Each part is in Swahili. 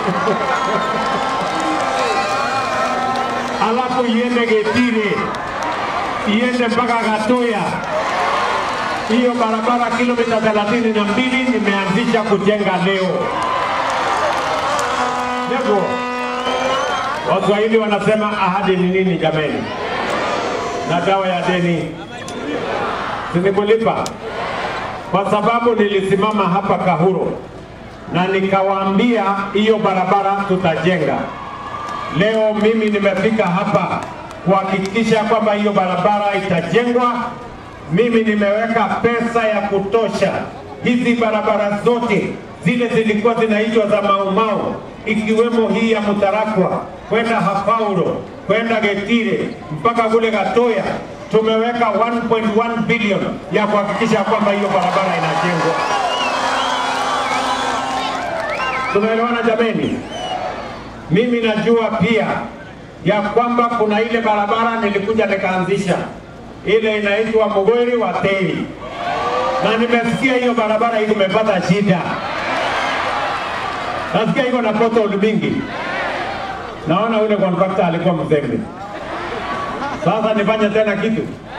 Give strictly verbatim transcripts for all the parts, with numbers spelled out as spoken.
alafu iende Getire, iende mpaka Gatoya. Hiyo barabara kilomita thelathini na mbili nimeanzisha kujenga leo. Ndio Waswahili wanasema ahadi ni nini jameni? Na dawa ya deni sinikulipa. Kwa sababu nilisimama hapa Kahuro na nikawaambia hiyo barabara tutajenga. Leo mimi nimefika hapa kuhakikisha kwamba hiyo barabara itajengwa. Mimi nimeweka pesa ya kutosha. Hizi barabara zote zile zilikuwa zinaitwa za Maumau, ikiwemo hii ya Mutarakwa kwenda Hafauro, kwenda Getire mpaka kule Gatoya, tumeweka one point one billion ya kuhakikisha kwamba hiyo barabara inajengwa. Tunaelewana jameni? Mimi najua pia ya kwamba kuna ile barabara nilikuja nikaanzisha, ile inaitwa Mugori wa Tei, na nimesikia hiyo barabara hii imepata shida. Nasikia iko na pothole mingi. Naona ule contractor alikuwa mzembe. Sasa nifanye tena kitu.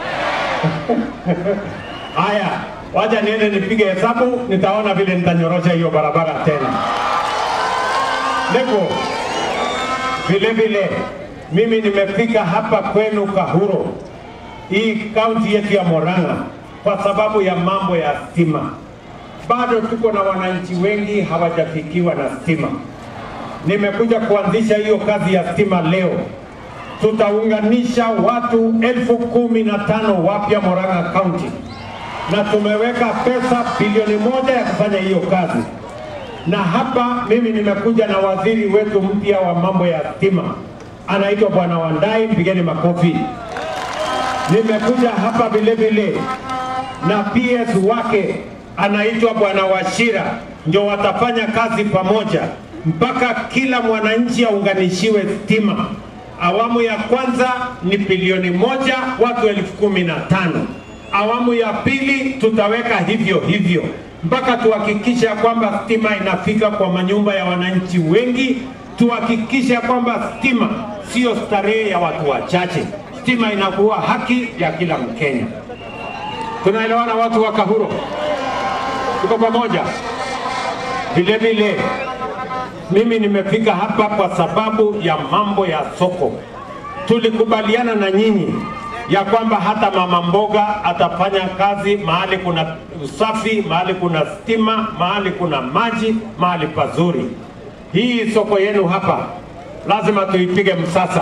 Haya, wacha niende nipige hesabu, nitaona vile nitanyorosha hiyo barabara tena. Leko, vile vile, mimi nimefika hapa kwenu Kahuro, hii kaunti yetu ya Murang'a, kwa sababu ya mambo ya stima. Bado tuko na wananchi wengi hawajafikiwa na stima. Nimekuja kuanzisha hiyo kazi ya stima leo. Tutaunganisha watu elfu kumi na tano wapya Murang'a County, na tumeweka pesa bilioni moja ya kufanya hiyo kazi. Na hapa mimi nimekuja na waziri wetu mpya wa mambo ya stima, anaitwa Bwana Wandai, pigeni makofi. Nimekuja hapa vile vile na P S wake anaitwa Bwana Washira, ndio watafanya kazi pamoja mpaka kila mwananchi aunganishiwe stima. Awamu ya kwanza ni bilioni moja, watu elfu kumi na tano. Awamu ya pili tutaweka hivyo hivyo mpaka tuhakikisha kwamba stima inafika kwa manyumba ya wananchi wengi. Tuhakikisha kwamba stima sio starehe ya watu wachache, stima inakuwa haki ya kila Mkenya. Tunaelewana watu wa Kahuro? Tuko pamoja? Vile vile mimi nimefika hapa kwa sababu ya mambo ya soko. Tulikubaliana na nyinyi ya kwamba hata mama mboga atafanya kazi mahali kuna usafi, mahali kuna stima, mahali kuna maji, mahali pazuri. Hii soko yenu hapa lazima tuipige msasa.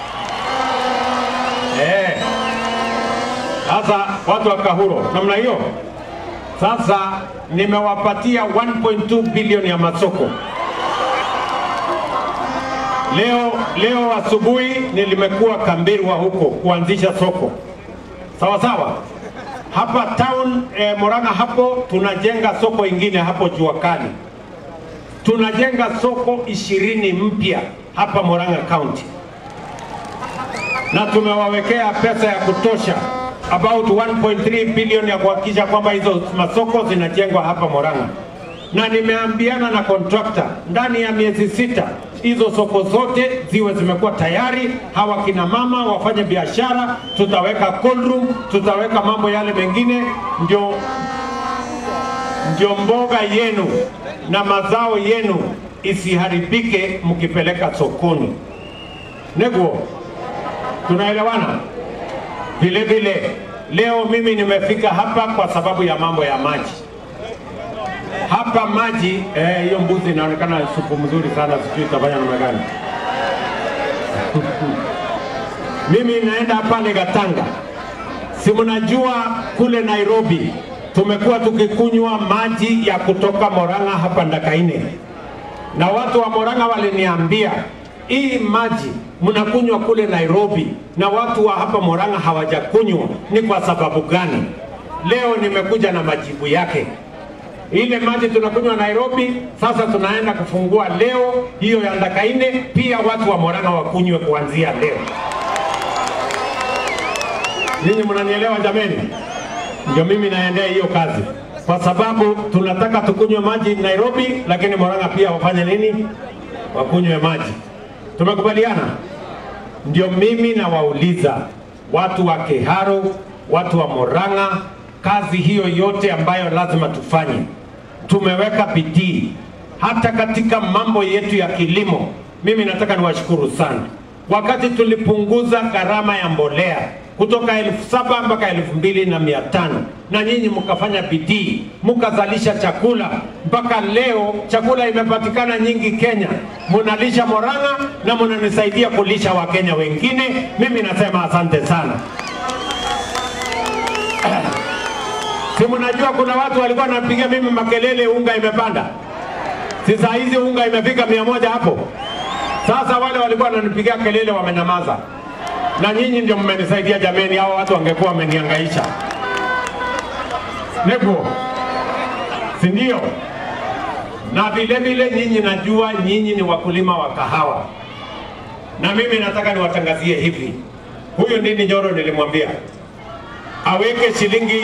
Eh. Sasa watu wa Kahuro, namna hiyo. Sasa nimewapatia one point two billion ya masoko. Leo leo asubuhi nilimekuwa Kambirwa huko kuanzisha soko. Sawa sawa. Hapa town eh, Murang'a hapo tunajenga soko ingine hapo Juakali. Tunajenga soko ishirini mpya hapa Murang'a County. Na tumewawekea pesa ya kutosha about one point three billion ya kuhakikisha kwamba hizo masoko zinajengwa hapa Murang'a. Na nimeambiana na contractor ndani ya miezi sita hizo soko zote ziwe zimekuwa tayari. Hawa kina mama wafanye biashara, tutaweka cold room, tutaweka mambo yale mengine, ndio ndio mboga yenu na mazao yenu isiharibike mkipeleka sokoni. Nego, tunaelewana? Vile vile leo mimi nimefika hapa kwa sababu ya mambo ya maji. Hapa maji, hiyo eh, mbuzi inaonekana supu mzuri sana, sijui itafanya namna gani. Mimi naenda pale Gatanga. Si mnajua kule Nairobi tumekuwa tukikunywa maji ya kutoka Murang'a hapa Ndakaine. Na watu wa Murang'a waliniambia, hii maji mnakunywa kule Nairobi na watu wa hapa Murang'a hawajakunywa, ni kwa sababu gani? Leo nimekuja na majibu yake. Ile maji tunakunywa Nairobi, sasa tunaenda kufungua leo hiyo ya Ndakaine, pia watu wa Murang'a wakunywe kuanzia leo. Ninyi mnanielewa jameni? Ndio mimi naendea hiyo kazi. Kwa sababu tunataka tukunywe maji Nairobi, lakini Murang'a pia wafanye nini? wakunywe maji. Tumekubaliana? Ndio mimi nawauliza watu wa Kiharu, watu wa Murang'a, kazi hiyo yote ambayo lazima tufanye, tumeweka bidii hata katika mambo yetu ya kilimo. Mimi nataka niwashukuru sana. Wakati tulipunguza gharama ya mbolea kutoka elfu saba mpaka elfu mbili na mia tano, na nyinyi mkafanya bidii, mkazalisha chakula, mpaka leo chakula imepatikana nyingi Kenya. Munalisha Murang'a na munanisaidia kulisha Wakenya wengine. Mimi nasema asante sana. Si mnajua kuna watu walikuwa wanapiga mimi makelele unga imepanda. Si saa hizi unga imefika mia moja hapo. Sasa wale walikuwa wananipigia kelele wamenyamaza. Na nyinyi ndio mmenisaidia jameni, hao watu wangekuwa wamenihangaisha. Nebo. Si ndio? Na vile vile nyinyi najua nyinyi ni wakulima wa kahawa. Na mimi nataka niwatangazie hivi. Huyu ndini Njoro nilimwambia aweke shilingi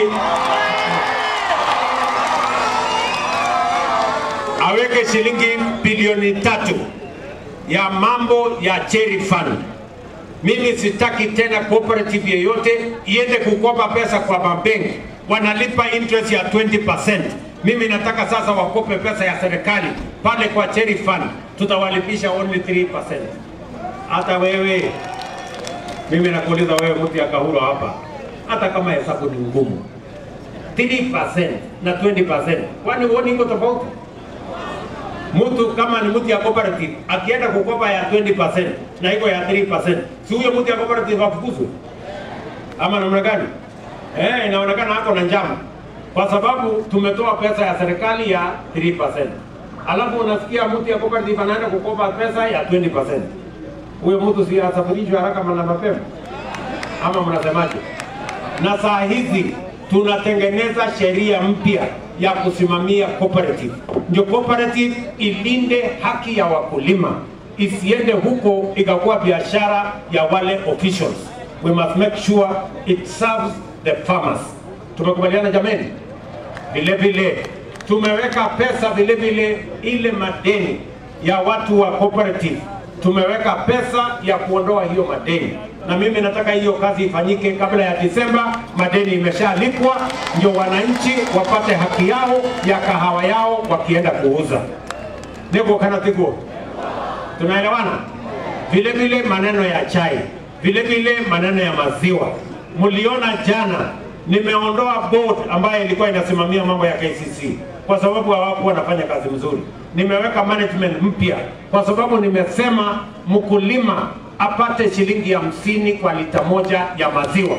aweke shilingi bilioni tatu ya mambo ya cherry fund. Mimi sitaki tena cooperative yeyote iende kukopa pesa kwa mabenki, wanalipa interest ya twenty percent. Mimi nataka sasa wakope pesa ya serikali pale kwa cherry fund, tutawalipisha only three percent. Hata wewe, mimi nakuuliza wewe mtu ya Kahuro hapa, hata kama hesabu ni ngumu, three percent na twenty percent, kwani uone iko tofauti? Mtu kama ni mtu ya cooperative akienda kukopa ya twenty percent na iko ya three percent, si huyo mtu ya cooperative afukuzwe? Ama namna gani? Eh, inaonekana hako na njama, kwa sababu tumetoa pesa ya serikali ya three percent. Alafu unasikia mtu ya cooperative anaenda kukopa pesa ya twenty percent. Huyo mtu si asafirishwe haraka na mapema? Ama mnasemaje? Na saa hizi tunatengeneza sheria mpya ya kusimamia cooperative. Ndio cooperative ilinde haki ya wakulima, isiende huko ikakuwa biashara ya wale officials. We must make sure it serves the farmers. Tumekubaliana jameni? Vile vile tumeweka pesa, vile vile ile madeni ya watu wa cooperative, tumeweka pesa ya kuondoa hiyo madeni. Na mimi nataka hiyo kazi ifanyike kabla ya Disemba. Madeni imeshalipwa, ndio wananchi wapate haki yao ya kahawa yao wakienda kuuza. Nebo kana tigo. Tunaelewana? Vile vile maneno ya chai, vile vile maneno ya maziwa. Muliona jana nimeondoa board ambayo ilikuwa inasimamia mambo ya K C C kwa sababu hawakuwa wanafanya kazi mzuri. Nimeweka management mpya kwa sababu nimesema mkulima apate shilingi hamsini kwa lita moja ya maziwa.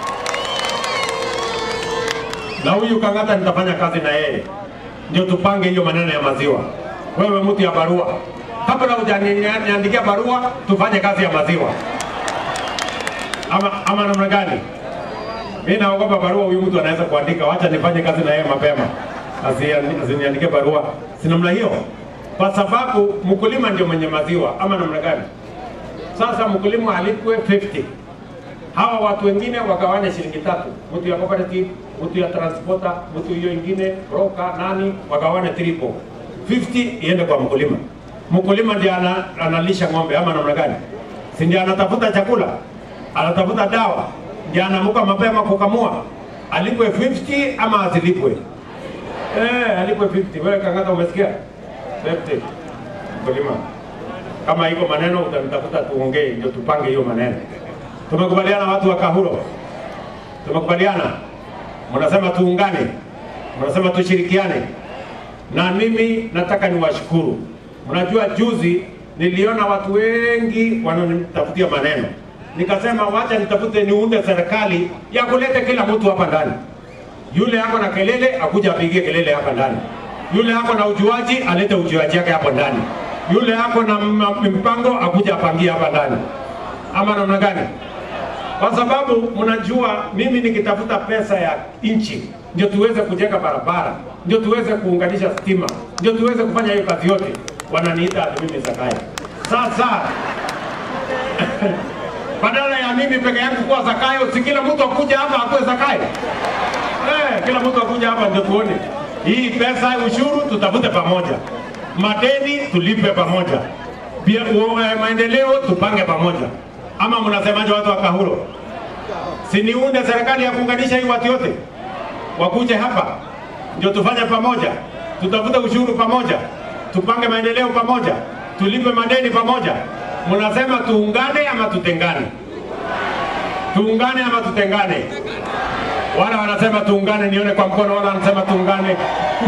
Na huyu Kangata nitafanya kazi na yeye, ndio tupange hiyo maneno ya maziwa. Wewe mtu ya barua, kabla hujaniandikia barua tufanye kazi ya maziwa. Ama, ama namna gani? Mimi naogopa barua huyu mtu anaweza kuandika, wacha nifanye kazi na yeye mapema. Asiniandike barua. Si namna hiyo? Kwa sababu mkulima ndio mwenye maziwa. Ama namna gani? Sasa mkulima alipwe fifty. Hawa watu wengine wagawane shilingi tatu. Mtu ya cooperative, mtu ya transporter, mtu hiyo ingine, broker, nani, wagawane triple. fifty iende kwa mkulima. Mkulima ndiye analisha ng'ombe ama namna gani? Si ndiye anatafuta chakula, anatafuta dawa, ndiye anaamka mapema kukamua. Alipwe fifty ama asilipwe? Eh, alipwe fifty. Wewe Kangata umesikia? fifty. Mkulima. Kama iko maneno utanitafuta tuongee ndio tupange hiyo maneno. Tumekubaliana watu wa Kahuro? Tumekubaliana? Mnasema tuungane? Mnasema tushirikiane? Na mimi nataka niwashukuru. Mnajua juzi niliona watu wengi wananitafutia maneno. Nikasema wacha nitafute niunde serikali ya kuleta kila mtu hapa ndani. Yule yako na kelele akuja apigie kelele hapa ndani. Yule yako na ujuaji alete ujuaji yake hapa ndani. Yule yako na mpango akuja apangie hapa ndani. Ama namna gani? Kwa sababu mnajua mimi nikitafuta pesa ya nchi ndio tuweze kujenga barabara, ndio tuweze kuunganisha stima, ndio tuweze kufanya hiyo kazi yote, wananiita ati mimi Zakayo. Sasa badala ya mimi peke yangu kuwa Zakayo, si kila mtu akuja hapa akuwe Zakayo. Eh, kila mtu akuja hapa ndio tuone. Hii pesa ushuru tutafute pamoja. Madeni tulipe pamoja. Pia maendeleo tupange pamoja. Ama mnasemaje watu wa Kahuro? Si niunde serikali ya kuunganisha hii watu yote? Wakuje hapa ndio tufanye pamoja. Tutafuta ushuru pamoja. Tupange maendeleo pamoja. Tulipe madeni pamoja. Mnasema tuungane ama tutengane? Tuungane ama tutengane? Wala wanasema tuungane, nione kwa mkono. Wala wanasema tuungane.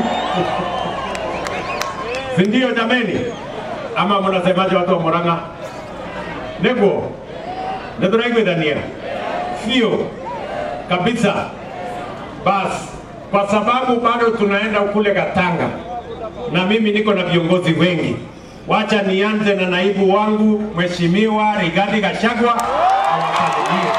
Si ndio jameni? Ama mnasemaje watu wa Muranga? Nego, ndio Dania. Sio kabisa. Bas, kwa sababu bado tunaenda kule Gatanga na mimi niko na viongozi wengi. Wacha nianze na naibu wangu Mheshimiwa Rigathi Gachagua awasaidie.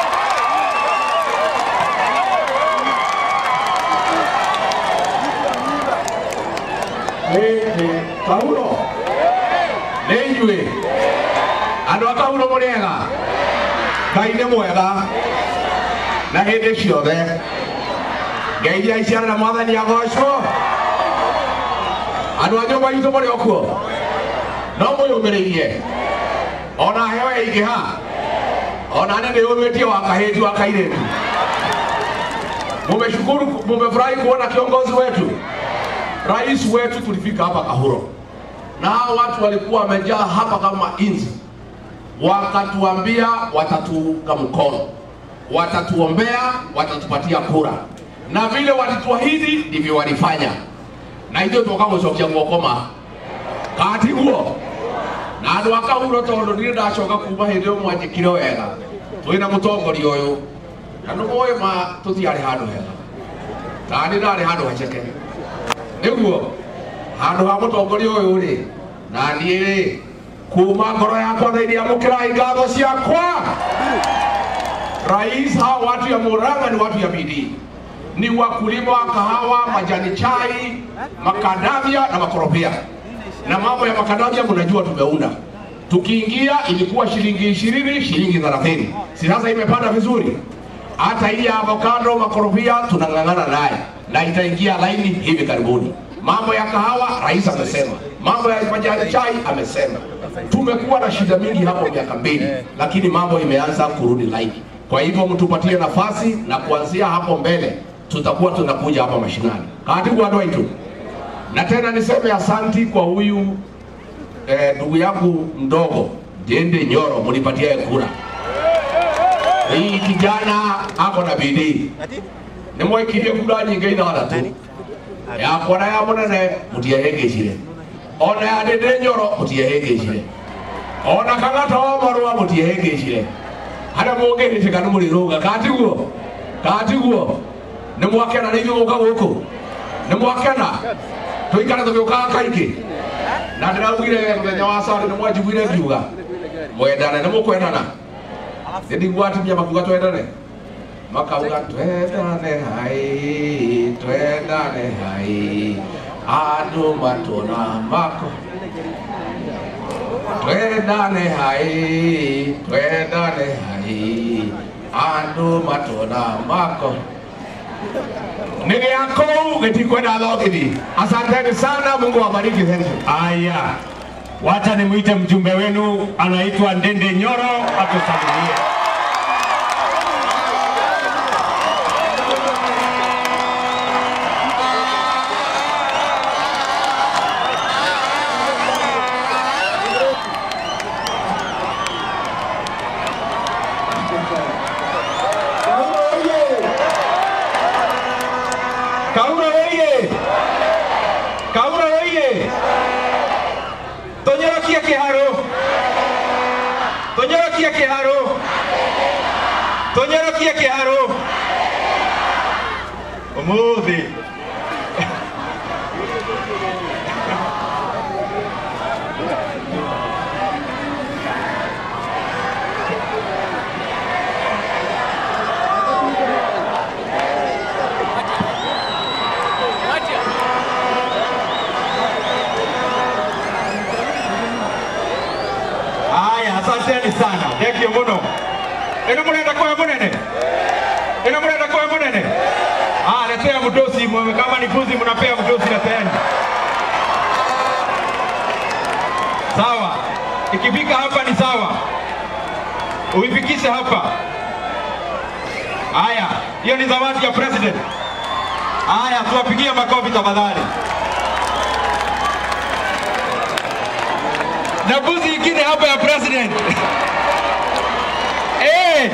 Eh, Paulo. Lenjwe. Andå a Kaulo må rä ega Ngai nä mwega na hä ndä ciothe. Ngai iria iciara na mwathani agocwo. Andå a nyå mba itå må rä o kuo no må yå mä rä irie ona heo ya ingä ha ona nä ndä yå mä tie wa kahä ti wa kairä tu. Mumeshukuru, mumefurahi kuona kiongozi wetu, rais wetu. Tulifika hapa Kahuro na watu walikuwa wamejaa hapa kama inzi. Wakatuambia watatuunga mkono, watatuombea, watatupatia kura, na vile walituahidi ndivyo walifanya. Na hiyo tukamucokia ngokoma kati guo na andu a Kahuro tondu ni ndacoka kuma hindi mwanjikire wega twina mutongoria uyu na no moyo ma tutiari handu hega tani ndari handu haceke niguo handu ha mutongoria uyu ri na ni ri kuma ngoro yakwa thini amukirai ngatho ciakwa. Rais, hawa watu ya Muranga ni watu ya bidii, ni wakulima wa kahawa, majani chai, makadamia na makorofia. Na mambo ya makadamia mnajua tumeunda. Tukiingia ilikuwa shilingi ishirini, shilingi thelathini. Si sasa imepanda vizuri. Hata hii ya avocado, makorofia tunang'ang'ana naye na itaingia laini hivi karibuni. Mambo ya kahawa rais amesema, mambo ya majani chai amesema. Tumekuwa na shida mingi hapo miaka mbili, lakini mambo imeanza kurudi laini. Kwa hivyo mtupatie nafasi na kuanzia hapo mbele tutakuwa tunakuja hapa mashinani. Katibu wa Ruto. Na tena niseme asanti kwa huyu ndugu eh, yangu mdogo Ndende Nyoro, mlipatia kura. Hii kijana ako na bidii. Ni mwekirie kura nyingi ina tu. Ya kora ya munene mutiahengecire. Ona ya Ndende Nyoro mutiahengecire. Ona kangata wa marua mutiahengecire. Hada munge ni tikanu muri ruga katiguo. Katiguo. Ni mwakena ni guka guku. Ni mwakena. Tuikara tugiuka kaingi. Na ndiraugire muthenya wa sari ni mwajiguire ngiuga. Mwendane ni mukwendana. Ndigwa atumia makuga twendane. Makauga twendane hai, twendane hai. Andu matona mako. Twendane hai, twendane hai. Andu matona mako. Nige yako ngetikwenda thogidi. Asanteni sana, Mungu awabariki. Thank you. Aya, wacha nimuite mjumbe wenu, anaitwa Ndende Nyoro, atusalimie. Kahuro oye! Kahuro oye! Tonyorokia kiharo! Tonyorokia kiharo! Tonyorokia kiharo! Umuthi! Asanteni sana. Thank you muno. Eno mnaenda kwa munene? Eno mnaenda kwa munene? Ah, letea mdosi, kama ni mbuzi mnapea mdosi na tena. Sawa. Ikifika hapa ni sawa. Uifikishe hapa. Haya, hiyo ni zawadi ya president. Haya, tuwapigie makofi tafadhali. Na buzi ingine hapa ya president. Eh.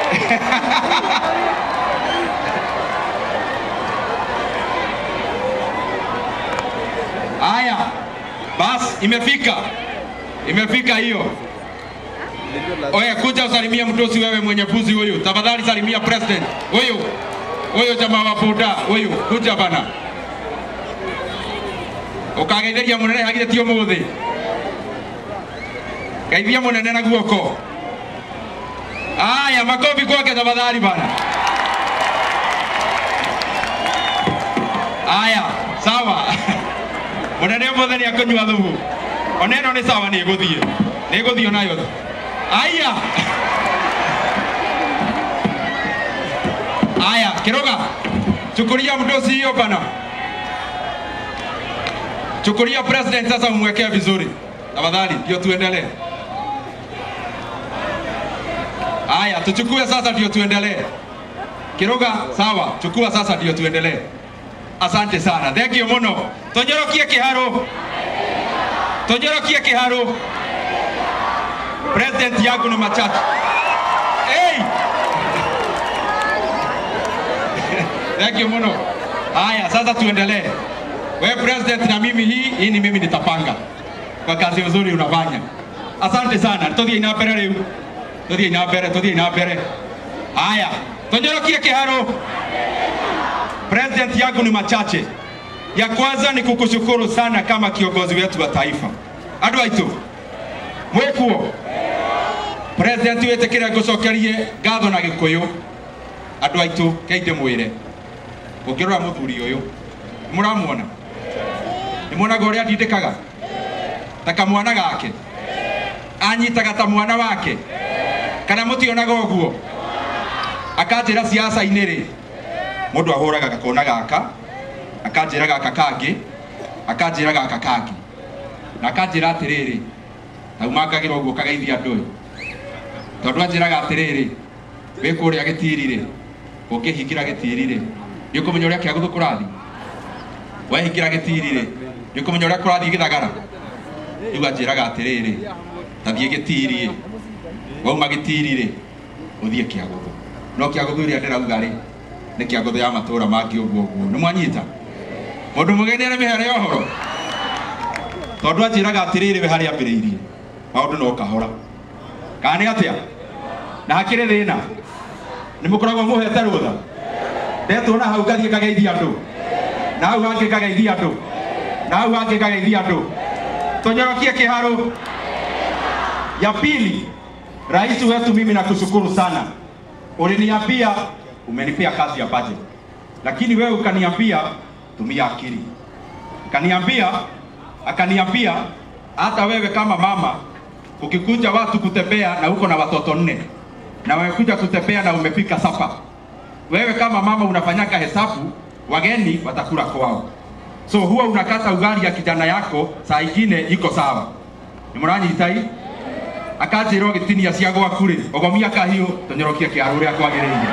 Haya, bas imefika. Imefika hiyo. Oya, kuja usalimia mtosi wewe mwenye buzi huyu. Tafadhali salimia president. Huyu. Huyu jamaa wa boda. Huyu, kuja bana. Ukageithia munene hagire tio muthi. Geithia munene na guoko. Aya, makofi kwake tafadhali bana. Aya, sawa. Munene mothe ni akonywa thubu. Oneno ni sawa ni guthie. Ni guthio nayo. Aya. Aya, Kiroga. Chukulia mdosi hiyo bana. Chukulia president sasa umwekea vizuri. Tafadhali, ndio tuendelee. Aya, tuchukue sasa ndio tuendelee. Kiroga, sawa. Chukua sasa ndio tuendelee. Asante sana. Thank you muno. Tonyorokie kiharo. Tonyorokie kiharo. President yangu ni machache. Hey! Thank you muno. Haya, sasa tuendelee. Wewe president na mimi hii, hii ni mimi nitapanga. Kwa kazi nzuri unafanya. Asante sana. Tuthie ina mbere leo. Tuthie ina mbere, tuthie ina mbere. Haya, tonyorokie kiharo. President yangu ni machache. Ya kwanza ni kukushukuru sana kama kiongozi wetu wa taifa. Andu aitu. Mwekuo. President wetu kira gucokerie ngatho na gikuyu. Andu aitu keinde mwire. Ukirora muthuri uyu. Muramuona. Ni mwana gore andindikaga. Taka mwana gake. Anyitaga ta mwana wake. Kana mutionaga uguo. Akajira siasa iniri. Mundu ahuraga gakona gaka. Akajira gaka kangi. Akajira gaka kangi. Na akajira atiriri. Na umakagira uguo kagaithia andu. Tondu anjiraga atiriri. We kuria gitirire. Ukihingira gitirire. Niukumenya uria kiaguthu kurathi. We hingira gitirire. Niukumenya uria kurathi githagara. Igu anjiraga atiriri. Tathie gitirie. Wauma gitirire. Uthie kiaguthu. No kiaguthu iria ndirauga ri. Ni kiaguthu ya matura mangi uguo uguo. Ni mwanyita. Mundu mugeni ni mihere yohoro. Tondu anjiraga atiriri we hari ambiriirie. Maundu no kahora. Kani atia? Na hakire thina. Ni mukoragwo muhete rutha. Ndetuona hau gathie kageithia andu. Na hau hangi kageithia andu. Na hau hangi kageithia andu. Tonyorokie kiharo. Ya pili, rais wetu mimi nakushukuru sana. Uliniambia umenipea kazi ya budget. Lakini wewe ukaniambia tumia akili. Akaniambia akaniambia hata wewe kama mama ukikuja watu kutembea na uko na watoto nne na wewe kuja kutembea na umepika sapa. Wewe kama mama unafanyaka hesabu wageni watakula kwao. So huwa unakata ugali ya kijana yako saa ingine iko sawa. Ni murani itai akajiro gitinia cia gwaku ri ogomia kahiu tonyorokia kiaru ria kwagiriire.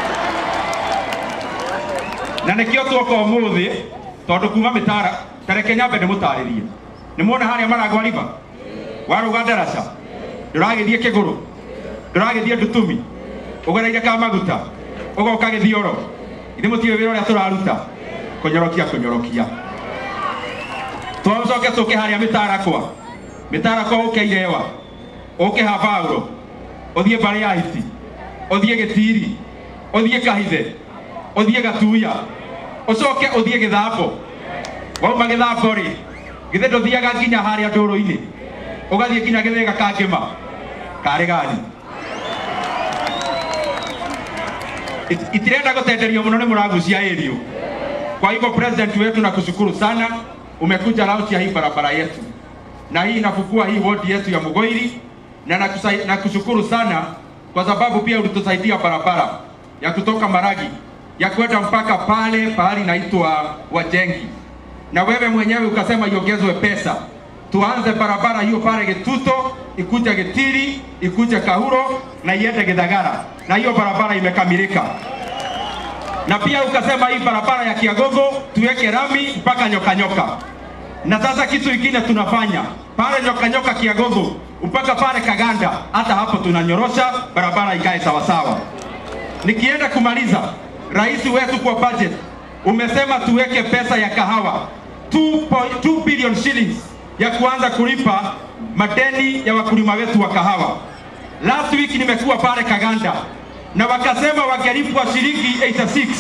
Na nikio tuko umuthi tondu kuma mitara tareke nyambe ni mutaririe. Ni muona haria maragwa riba waruga ndaraca nduragithie kiguru nduragithie ndutumi ugereire ka maguta ugoka githioro ithe mutiwe wira uria turaruta kunyorokia kunyorokia twacoke tuke haria mitara kwa mitara kwa ukeirewa uke ha Paulo uthie bari ya hiti uthie gitiri uthie kahithe uthie gatuya ucoke uthie githambo wauma githambo ri githe nduthiaga nginya haria nduru-ini ugathie nginya githega kangima kari gani itirenda gutenderio muno ni muragucia erio. Kwa hivyo president wetu nakushukuru sana, umekuja launch ya hii barabara yetu na hii inafungua hii ward yetu ya Mugoiri, na nakushukuru sana kwa sababu pia ulitusaidia barabara ya kutoka Maragi ya kwenda mpaka pale pahali naitwa Wajengi, na wewe mwenyewe ukasema iongezwe pesa tuanze barabara hiyo pale Gituto, ikuja Gitiri, ikuja Kahuro na iende Githagara, na hiyo barabara imekamilika. Na pia ukasema hii barabara ya Kiagogo tuweke rami mpaka Nyoka Nyoka. Na sasa kitu kingine tunafanya pale Nyoka Nyoka Kiagogo mpaka pale Kaganda, hata hapo tunanyorosha barabara ikae sawa sawa. Nikienda kumaliza, rais wetu kwa budget umesema tuweke pesa ya kahawa two point two billion shillings ya kuanza kulipa madeni ya wakulima wetu wa kahawa. Last week nimekuwa pale Kaganda na wakasema wangelipwa shilingi eighty-six.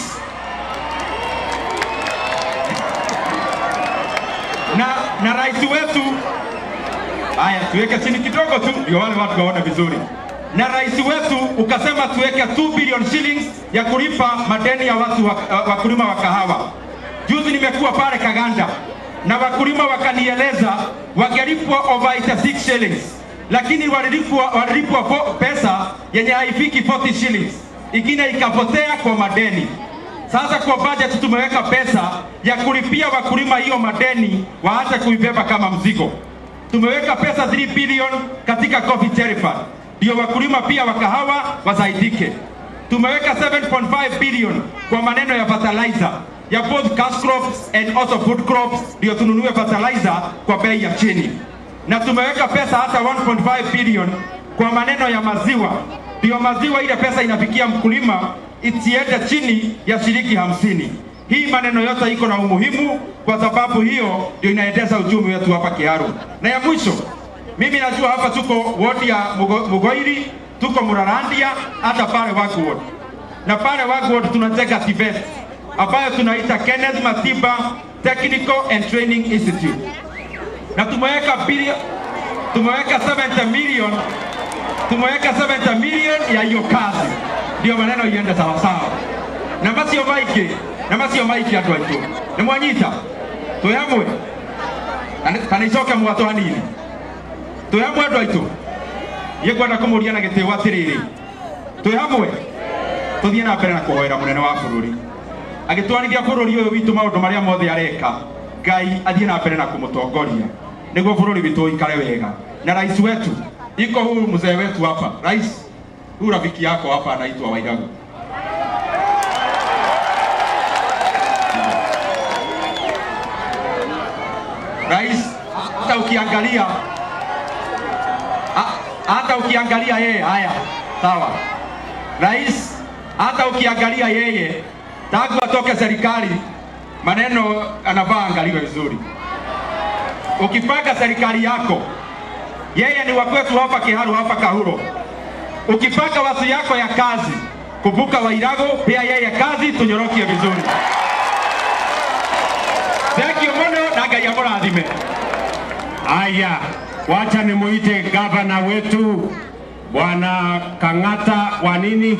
Na na rais wetu, haya tuweke chini kidogo tu ndio wale watu waone vizuri. Na rais wetu ukasema tuweke two billion shillings ya kulipa madeni ya watu wakulima wa kahawa. Juzi nimekuwa pale Kaganda na wakulima wakanieleza wangelipwa over eighty-six shillings, lakini walilipwa walilipwa pesa yenye haifiki forty shillings, ingine ikapotea kwa madeni. Sasa kwa budget tumeweka pesa ya kulipia wakulima hiyo madeni waache kuibeba kama mzigo. Tumeweka pesa three billion katika coffee cherry fund ndio wakulima pia wa kahawa wasaidike. Tumeweka seven point five billion kwa maneno ya fertilizer ya both cash crops and also food crops ndio tununue fertilizer kwa bei ya chini. Na tumeweka pesa hata one point five billion kwa maneno ya maziwa ndio maziwa ile pesa inafikia mkulima isiende chini ya shilingi hamsini. Hii maneno yote iko na umuhimu kwa sababu hiyo ndio inaendesha uchumi wetu hapa Kiharu. Na ya mwisho, mimi najua hapa tuko ward ya Mugoiri, tuko Murarandia, hata pale Wagu ward. Na pale Wagu ward tunateka Tibet ambayo tunaita Kenneth Matiba Technical and Training Institute. Na tumeweka bilioni tumeweka seventy million tumeweka seventy million ya hiyo kazi. Ndio maneno iende sawa sawa. Na masio maiki, na masio maiki atu aitu. Ni mwanyita. Tuyamwe. Kanicoka mwato hanini. Tuyamwe atu aitu. Yekwenda kumuria na giteo atiriri. Tuyamwe. Tuthie na mbere na kuhoera munene wa bururi. Agitwarithia bururi uyu witu maundu maria mothe areka. Ngai athie na mbere na kumutongoria. Niguo bururi witu ikare wega. Na rais wetu iko huyu mzee wetu hapa. Rais, huyu rafiki yako hapa anaitwa Wairagu. Rais, hata ukiangalia hata ukiangalia yeye, haya sawa. Rais, hata ukiangalia yeye tangu atoke serikali maneno anavaa angaliwe vizuri. Ukipanga serikali yako, yeye ni wakwetu hapa Kiharu, hapa Kahuro. Ukipanga watu yako ya kazi, kumbuka Wairago pia yeye kazi tunyorokie vizuri. Thank you mono na Ngai amurathime. Aya, wacha nimuite gavana wetu Bwana Kang'ata wa nini?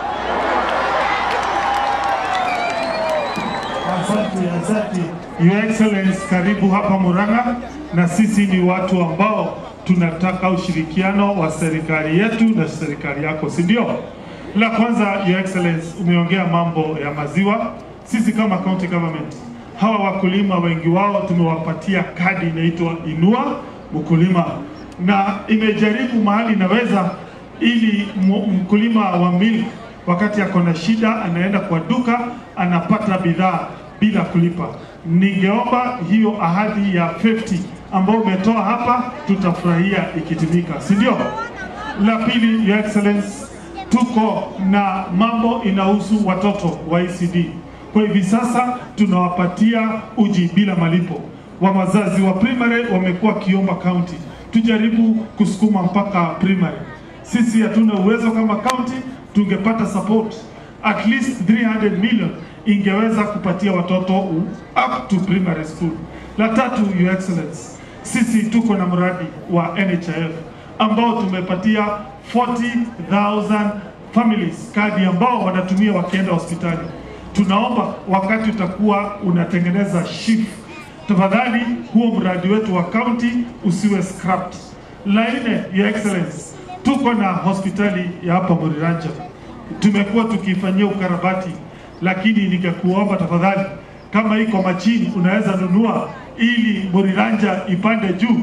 Asante, asante. Your Excellence, karibu hapa Muranga, na sisi ni watu ambao tunataka ushirikiano wa serikali yetu na serikali yako, si ndio? La kwanza, Your Excellence, umeongea mambo ya maziwa. Sisi kama county government, hawa wakulima wengi wao tumewapatia kadi inaitwa Inua Mkulima, na imejaribu mahali inaweza, ili mkulima wa milk wakati yako na shida anaenda kwa duka anapata bidhaa bila kulipa. Ningeomba hiyo ahadi ya fifty ambao umetoa hapa tutafurahia ikitimika, si ndio? La pili, Your Excellence, tuko na mambo inahusu watoto wa E C D. Kwa hivi sasa tunawapatia uji bila malipo. Wa wazazi wa primary wamekuwa kiomba county tujaribu kusukuma mpaka primary. Sisi hatuna uwezo kama county, tungepata support at least three hundred million ingeweza kupatia watoto up to primary school. La tatu, Your Excellence, sisi tuko na mradi wa N H I F ambao tumepatia forty thousand families kadi ambao wanatumia wakienda hospitali. Tunaomba wakati utakuwa unatengeneza shift, tafadhali huo mradi wetu wa county usiwe scrapped. La nne, Your Excellence, tuko na hospitali ya hapa Muriranja. Tumekuwa tukifanyia ukarabati, lakini ningekuomba tafadhali kama iko machini unaweza nunua ili Muriranja ipande juu,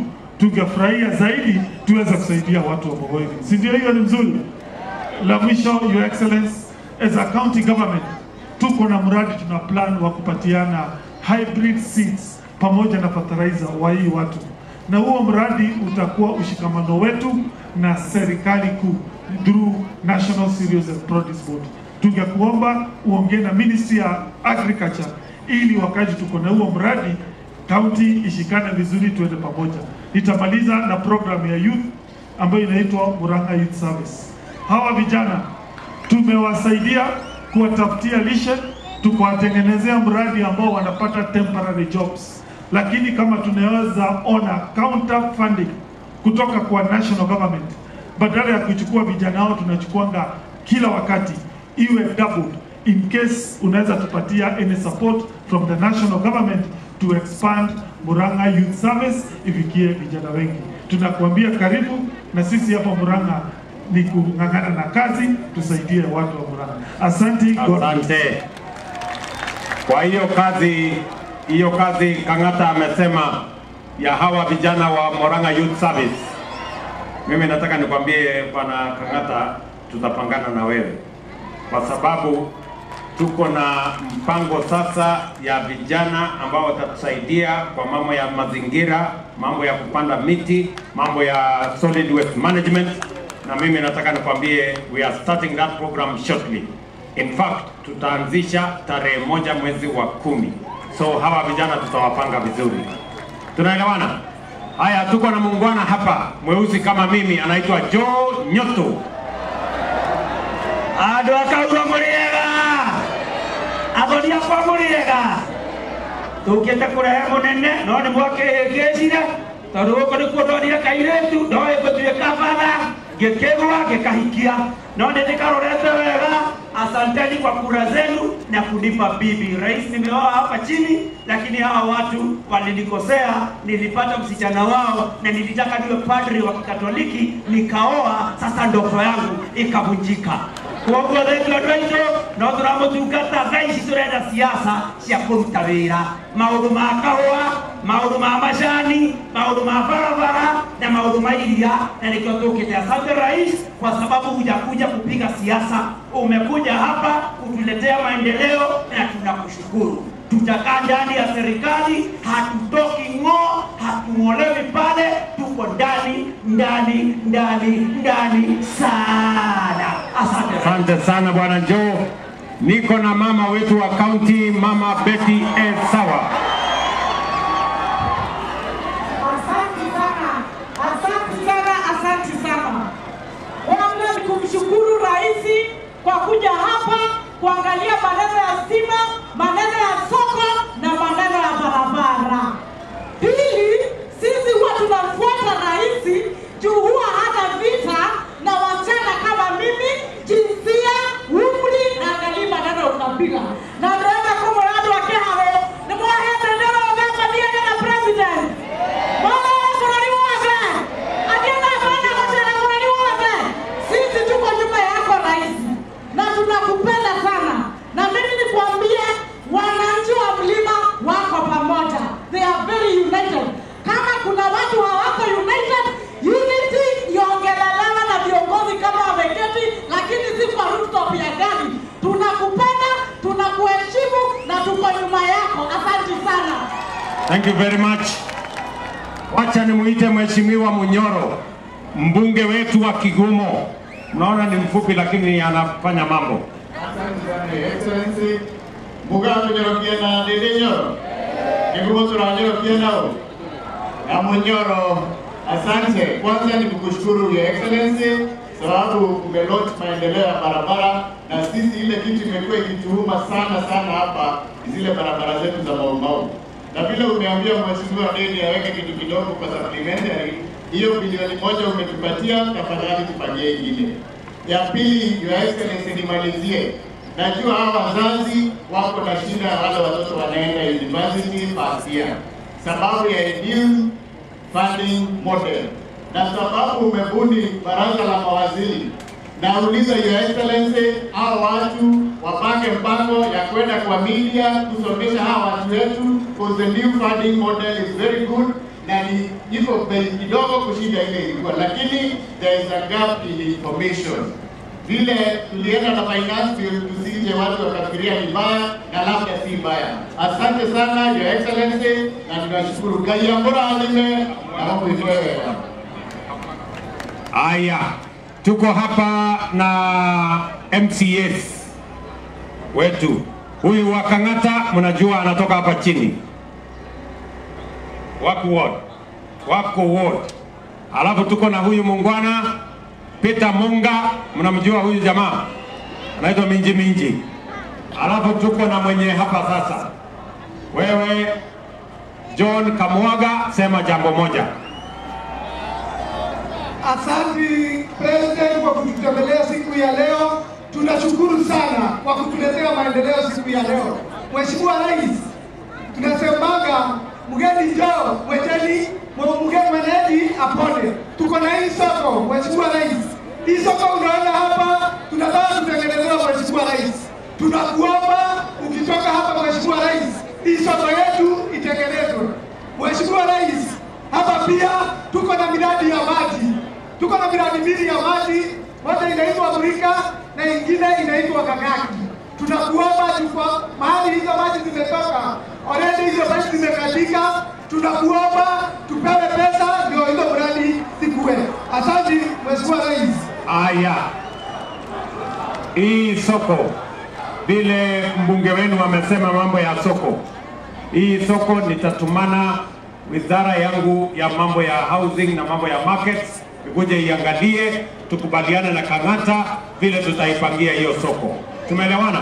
tungefurahia zaidi tuweze kusaidia watu wa Mogoi. Si ndio? Hiyo ni mzuri. La mwisho, Your Excellency, as a county government tuko na mradi tuna plan wa kupatiana hybrid seeds pamoja na fertilizer wa hii watu, na huo mradi utakuwa ushikamano wetu na serikali kuu through National Cereals and Produce Board. Tungekuomba uongee na Ministry ya Agriculture ili wakati tuko na huo mradi county ishikane vizuri, tuende pamoja. Nitamaliza na program ya youth ambayo inaitwa Muranga Youth Service. Hawa vijana tumewasaidia kuwatafutia lishe, tukawatengenezea mradi ambao wanapata temporary jobs, lakini kama tunaweza ona counter funding kutoka kwa national government, badala ya kuchukua vijana hao tunachukuanga kila wakati, iwe doubled in case unaweza tupatia any support from the national government to expand Muranga Youth Service ifikie vijana wengi. Tunakuambia karibu, na sisi hapa Muranga ni kung'ang'ana na kazi, tusaidie watu wa Muranga. Asante. Asante. Kwa hiyo kazi hiyo kazi Kang'ata amesema ya hawa vijana wa Muranga Youth Service, mimi nataka nikwambie bwana Kang'ata, tutapangana na wewe kwa sababu tuko na mpango sasa ya vijana ambao watatusaidia kwa mambo ya mazingira, mambo ya kupanda miti, mambo ya solid waste management, na mimi nataka nikwambie we are starting that program shortly. In fact, tutaanzisha tarehe moja mwezi wa kumi. So hawa vijana tutawapanga vizuri. Tunaelewana? Haya, tuko na muungwana hapa mweusi kama mimi, anaitwa Joe Nyoto. Ado akaura muriega. Agonia kwa muriega. Tukete kurehe munene, no ni mwake egecire. Tondu guko ni kuondoria kairetu, no igutuika baba, ngikegwa ngikahikia. No ndikarorete wega. Asanteni kwa kura zenu na kunipa bibi. Rais nimeoa hapa chini, lakini hawa watu walinikosea. Nilipata msichana wao na nilitaka niwe padri wa Kikatoliki, nikaoa. Sasa ndoto yangu ikavunjika. Kwa hivyo ndio ndio no turamutungata thaici turenda siasa cia kuruta wira, maundu ma kahua, maundu ma macani, maundu ma barabara na maundu ma iria, na nikio tukite. Asante Rais, kwa sababu hujakuja kupiga siasa, umekuja hapa kutuletea maendeleo na tunakushukuru. Tutakaa ndani ya serikali, hatutoki ng'o, hatung'olewi pale, tuko ndani ndani ndani ndani sana. Asante. Asante sana bwana Joe. Niko na mama wetu wa county, mama Betty E. Sawa. Asante sana. Asante sana, asante sana. Kwanza ni kumshukuru Rais kwa kuja hapa kuangalia maneno ya stima, maneno ya soko na maneno ya barabara. Pili, sisi huwa tunafuata Rais juu huwa hana vita na wasichana kama mimi, jinsia, umri na angalia maneno unapiga. Na ndio kama watu wa Keharo, ni mwaheta ndio wameka dia na president. Mwana wako ni wapi? Akienda bwana wasichana ni wapi? Sisi tuko nyuma yako Rais. Na tunakupenda sana. Na mimi nikwambie wananchi wa mlima wako pamoja. They are very united. Kama kuna watu hawako united, unity iongelelewa na viongozi kama wameketi, lakini si kwa rooftop ya gari. Tunakupenda, tunakuheshimu na tuko nyuma yako. Asante sana. Thank you very much. Wacha nimuite Mheshimiwa Munyoro, mbunge wetu wa Kigumo. Naona ni mfupi lakini anafanya mambo. Asante sana Excellency. Muga Munyoro pia na Dede Nyoro. Kigumo tunanyoro pia nao. Na Munyoro, asante. Kwanza ni kukushukuru Your Excellency sababu umelaunch maendeleo ya barabara, na sisi ile kitu imekuwa ikituuma sana sana hapa zile barabara zetu za Mau Mau. Na vile umeambia Mheshimiwa Dede aweke kitu kidogo kwa supplementary, hiyo bilioni moja umetupatia, tafadhali tufanyie ingine. Ya pili, Your Excellency, nimalizie. Najua hawa wazazi wako na shida, wale watoto wanaenda university first year sababu ya new funding model, na sababu umebuni baraza la mawaziri. Nauliza Your Excellency, hao watu wapange mpango ya kwenda kwa media kusomesha hawa watu wetu, because the new funding model is very good, na na ni iko bei kidogo kushinda ile ilikuwa, lakini there is a gap in information. Vile tulienda na finance tusije watu wakafikiria ni mbaya na labda si mbaya. Asante sana Your Excellency, na tunashukuru Kaya Mbura alime na mambo iwewe. Aya, tuko hapa na M C S wetu. Huyu wa Kang'ata mnajua anatoka hapa chini. Wako ward. Wako ward. Alafu tuko na huyu mungwana Peter Munga, mnamjua huyu jamaa. Anaitwa Minji Minji. Alafu tuko na mwenye hapa sasa. Wewe John Kamwaga, sema jambo moja. Asante President kwa kututembelea siku ya leo. Tunashukuru sana kwa kutuletea maendeleo siku ya leo. Mheshimiwa Rais, tunasemaga mgeni njoo, mwejeni, mgeni mwenyeji apone. Tuko na hii soko, Mheshimiwa Rais. Hii soko unaona hapa, tunataka kutengenezewa Mheshimiwa Rais. Tunakuomba ukitoka hapa Mheshimiwa Rais, hii soko yetu itengenezwe. Mheshimiwa Rais, hapa pia tuko na miradi ya maji. Tuko na miradi mbili ya maji, moja inaitwa Murika na ingine inaitwa Kagaki. Tunakuomba tuko mahali hizo maji zimetoka, already hizo maji zimekatika, tunakuomba tupewe pesa ndio hizo mradi zikue. Asante Mheshimiwa Rais. Aya, hii soko vile mbunge wenu wamesema mambo ya soko, hii soko nitatumana wizara yangu ya mambo ya housing na mambo ya markets ikuje iangalie, tukubaliane na Kang'ata vile tutaipangia hiyo soko. Tumeelewana?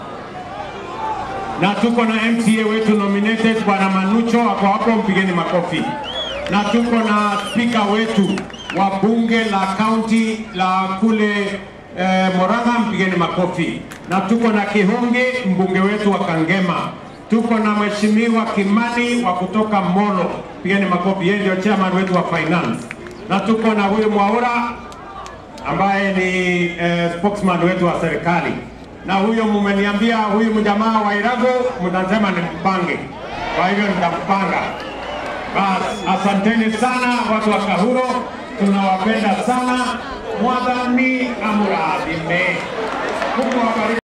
Na tuko na M C A wetu nominated Bwana Manucho, hapo hapo mpigeni makofi. Na tuko na speaker wetu wa bunge la county la kule eh, Murang'a, mpigeni makofi. Na tuko na Kihonge, mbunge wetu wa Kangema. Tuko na Mheshimiwa Kimani wa kutoka Molo, pigeni makofi, yeye ndio chairman wetu wa finance. Na tuko na huyu Mwaura ambaye ni eh, spokesman wetu wa serikali. Na huyo mmeniambia huyu mjamaa wa Irago mnasema ni mpange, kwa hivyo nitampanga. Bas, asanteni sana watu wa Kahuro, tunawapenda sana. Mwadhani amuradhime. Mungu awabariki.